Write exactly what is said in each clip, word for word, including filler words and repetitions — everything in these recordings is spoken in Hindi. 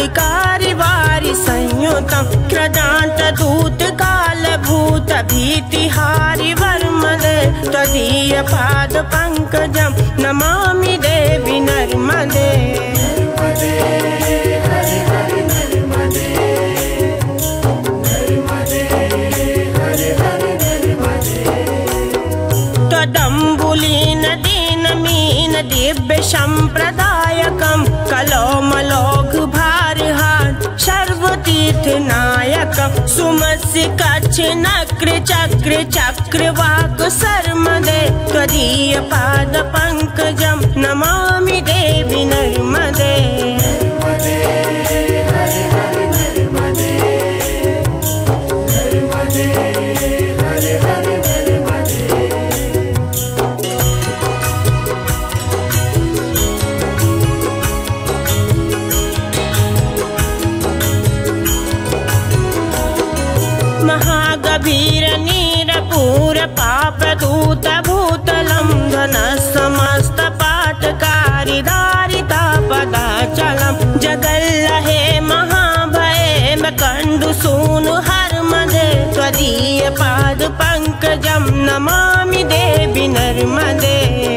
कालिकारी वारि संयुतं क्रदान्त दूत काल भूत भीतिहारि वर्मदे त्वदीय पाद पंकजं नमामि देवी नर्मदे। त्वदम्बुलीन दीनमीन दिव्य संप्रदायकं कलोमलोघ भारहार सर्वतीर्थ नायकं सुमस्य कच्छ नक्र चक्र चक्रवाक सर्मदे त्वदीय पाद पंकजं नमामि देवी नर्मदे। महागभीर नीरपूर पाप दूत भूतलं धन समस्त पाटकारी धारिता पदाचलं जगल्लहे महाभये कंडु सूनु हर्मदे त्वदीय पाद पंकजं नमामि देवी नर्मदे।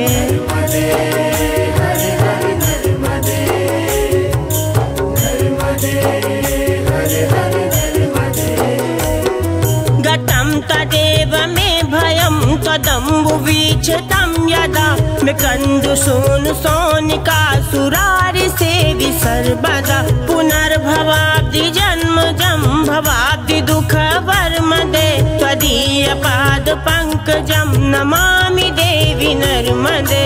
तदेव मे भयं त्वदम्बुवीक्षितं यदा मे कन्दुसूनु सोनिका सुरारि सेवि सर्वदा पुनर्भवाब्धि जन्मजं भवाब्धि दुःख वर्मदे त्वदीय पाद पंकजं नमामि देवी नर्मदे।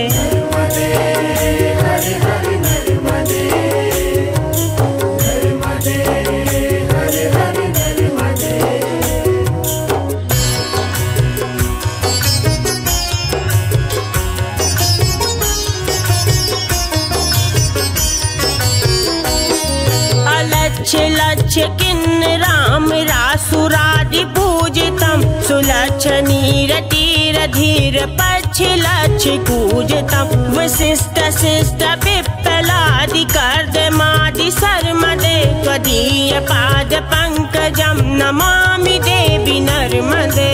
लक्ष्य किन्नराम रासुरादि पूजितं सुलक्ष नीर तीर धीर पक्ष लक्ष्य पूजितं वसिष्ठ शिष्ट पिप्पलादि कर्दमादि सर्मदे त्वदीय पाद पंकजं नमामि देवी नर्मदे।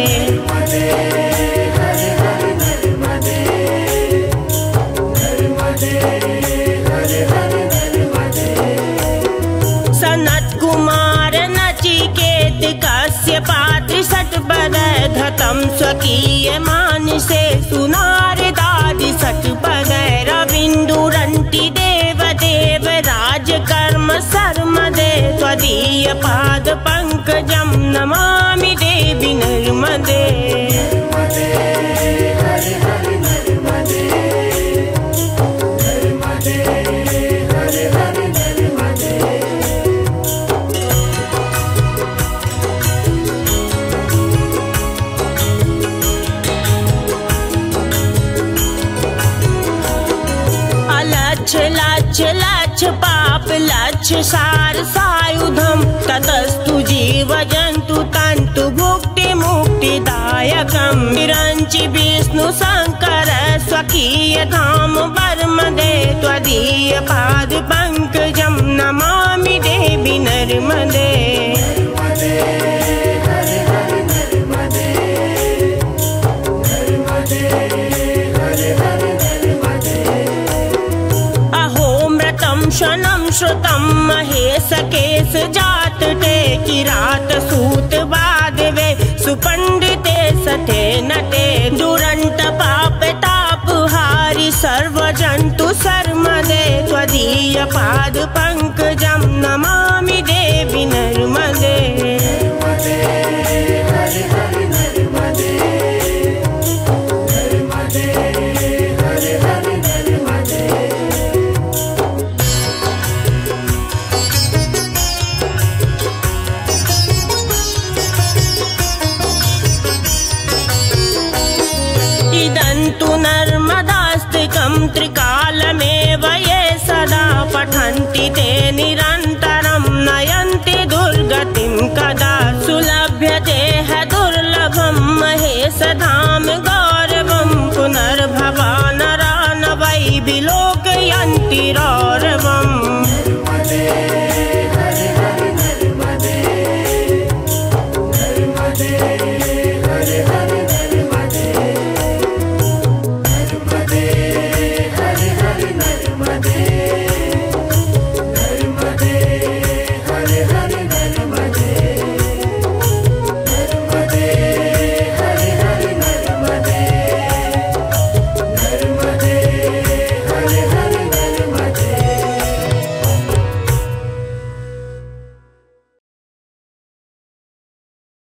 पात्र सटपदय धतं स्वकीय मानसे सुनारदादि सटपदय रविन्दुरन्ति देव देव राजकर्म सर्मदे त्वदीय पाद पंकजं नमामि देवी नर्मदे। लक्ष लक्ष पाप लक्ष सार सायुधं ततस्तु जीव जन्तु तन्तु भुक्ति मुक्तिदायकं विरञ्चि विष्णु शंकर स्वकीय धाम वर्मदे त्वदीय पाद पंकजं नमामि देवी नर्मदे। शनं श्रुतं महेश केश जात ते किरात सूत वादवे सुपंडिते सते नटे दुरंत पाप तापहारि सर्व जंतु सर्मदे त्वदीय पाद पंकजं नमामि